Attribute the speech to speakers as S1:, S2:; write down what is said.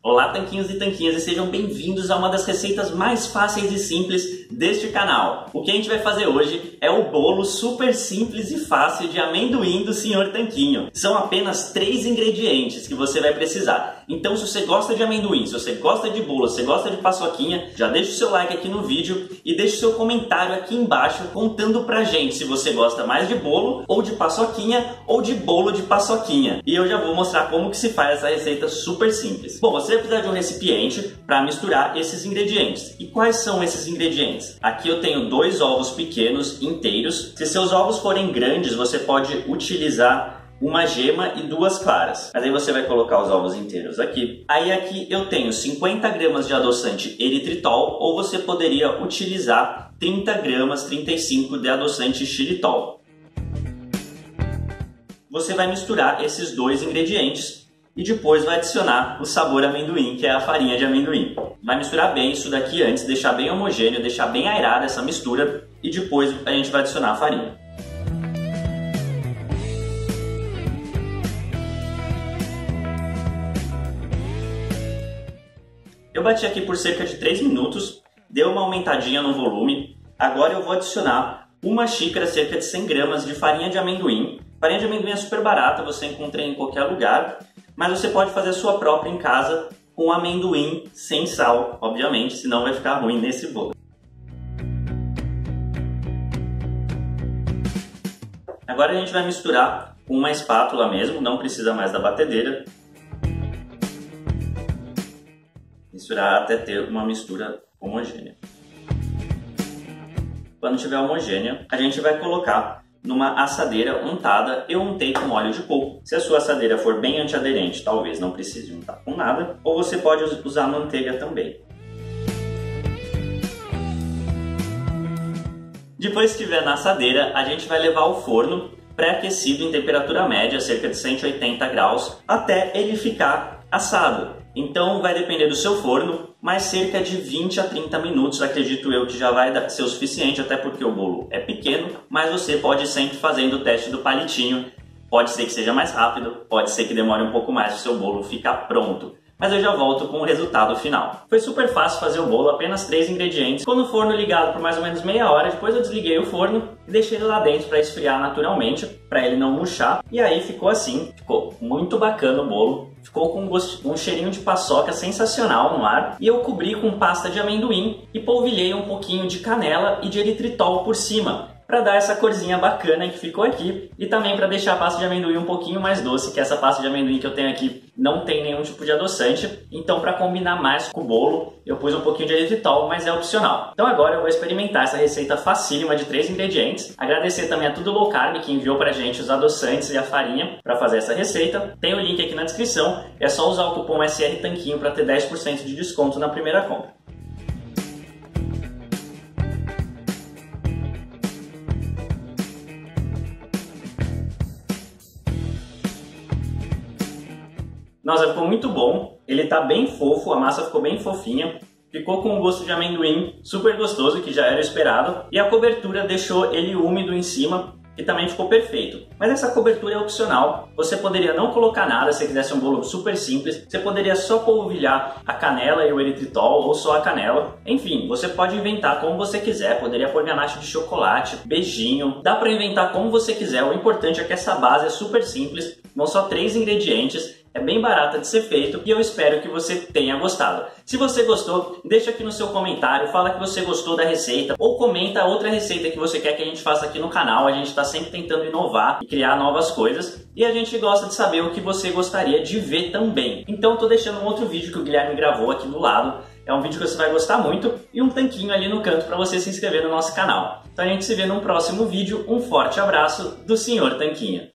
S1: Olá, tanquinhos e tanquinhas, e sejam bem-vindos a uma das receitas mais fáceis e simples deste canal. O que a gente vai fazer hoje é o bolo super simples e fácil de amendoim do Sr. Tanquinho. São apenas 3 ingredientes que você vai precisar. Então, se você gosta de amendoim, se você gosta de bolo, se você gosta de paçoquinha, já deixa o seu like aqui no vídeo e deixa o seu comentário aqui embaixo contando pra gente se você gosta mais de bolo ou de paçoquinha ou de bolo de paçoquinha. E eu já vou mostrar como que se faz essa receita super simples. Bom, você vai precisar de um recipiente para misturar esses ingredientes. E quais são esses ingredientes? Aqui eu tenho 2 ovos pequenos inteiros. Se seus ovos forem grandes, você pode utilizar uma gema e 2 claras. Mas aí você vai colocar os ovos inteiros aqui. Aí aqui eu tenho 50 gramas de adoçante eritritol, ou você poderia utilizar 30 gramas, 35 de adoçante xilitol. Você vai misturar esses 2 ingredientes e depois vai adicionar o sabor amendoim, que é a farinha de amendoim. Vai misturar bem isso daqui antes, deixar bem homogêneo, deixar bem aerada essa mistura e depois a gente vai adicionar a farinha. Eu bati aqui por cerca de 3 minutos, deu uma aumentadinha no volume. Agora eu vou adicionar uma xícara, cerca de 100 gramas de farinha de amendoim. Farinha de amendoim é super barata, você encontra em qualquer lugar, mas você pode fazer a sua própria em casa com amendoim sem sal, obviamente, senão vai ficar ruim nesse bolo. Agora a gente vai misturar com uma espátula mesmo, não precisa mais da batedeira. Misturar até ter uma mistura homogênea. Quando tiver homogênea, a gente vai colocar numa assadeira untada. Eu untei com óleo de coco. Se a sua assadeira for bem antiaderente, talvez não precise untar com nada, ou você pode usar manteiga também. Depois que estiver na assadeira, a gente vai levar ao forno pré-aquecido em temperatura média, cerca de 180 graus, até ele ficar assado. Então vai depender do seu forno, mas cerca de 20 a 30 minutos, acredito eu que já vai ser o suficiente, até porque o bolo é pequeno, mas você pode ir sempre fazendo o teste do palitinho. Pode ser que seja mais rápido, pode ser que demore um pouco mais para o seu bolo ficar pronto. Mas eu já volto com o resultado final. Foi super fácil fazer o bolo, apenas 3 ingredientes. Ficou no forno ligado por mais ou menos meia hora, depois eu desliguei o forno e deixei ele lá dentro para esfriar naturalmente, para ele não murchar. E aí ficou assim, ficou muito bacana o bolo. Ficou com um cheirinho de paçoca sensacional no ar. E eu cobri com pasta de amendoim e polvilhei um pouquinho de canela e de eritritol por cima, para dar essa corzinha bacana que ficou aqui, e também para deixar a pasta de amendoim um pouquinho mais doce, que essa pasta de amendoim que eu tenho aqui não tem nenhum tipo de adoçante, então para combinar mais com o bolo eu pus um pouquinho de eritritol, mas é opcional. Então agora eu vou experimentar essa receita facílima de 3 ingredientes, agradecer também a Tudo Low Carb que enviou pra gente os adoçantes e a farinha para fazer essa receita. Tem o link aqui na descrição, é só usar o cupom SRTanquinho para ter 10% de desconto na primeira compra. Nossa, ficou muito bom, ele tá bem fofo, a massa ficou bem fofinha, ficou com um gosto de amendoim super gostoso, que já era esperado, e a cobertura deixou ele úmido em cima, que também ficou perfeito. Mas essa cobertura é opcional, você poderia não colocar nada se quisesse um bolo super simples, você poderia só polvilhar a canela e o eritritol, ou só a canela. Enfim, você pode inventar como você quiser, poderia pôr ganache de chocolate, beijinho, dá pra inventar como você quiser, o importante é que essa base é super simples, são só 3 ingredientes, é bem barata de ser feito e eu espero que você tenha gostado. Se você gostou, deixa aqui no seu comentário, fala que você gostou da receita ou comenta outra receita que você quer que a gente faça aqui no canal. A gente está sempre tentando inovar e criar novas coisas e a gente gosta de saber o que você gostaria de ver também. Então estou deixando um outro vídeo que o Guilherme gravou aqui do lado. É um vídeo que você vai gostar muito e um tanquinho ali no canto para você se inscrever no nosso canal. Então a gente se vê num próximo vídeo. Um forte abraço do Sr. Tanquinho.